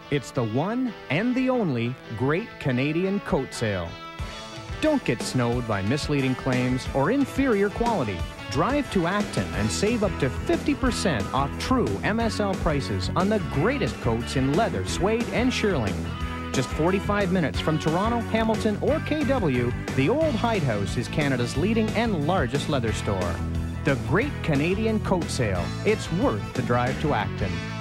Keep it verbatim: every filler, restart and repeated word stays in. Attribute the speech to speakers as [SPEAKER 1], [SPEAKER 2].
[SPEAKER 1] It's the one and the only Great Canadian Coat Sale. Don't get snowed by misleading claims or inferior quality. Drive to Acton and save up to fifty percent off true M S L prices on the greatest coats in leather, suede, and shearling. Just forty-five minutes from Toronto, Hamilton, or K W, the Old Hide House is Canada's leading and largest leather store. The Great Canadian Coat Sale. It's worth the drive to Acton.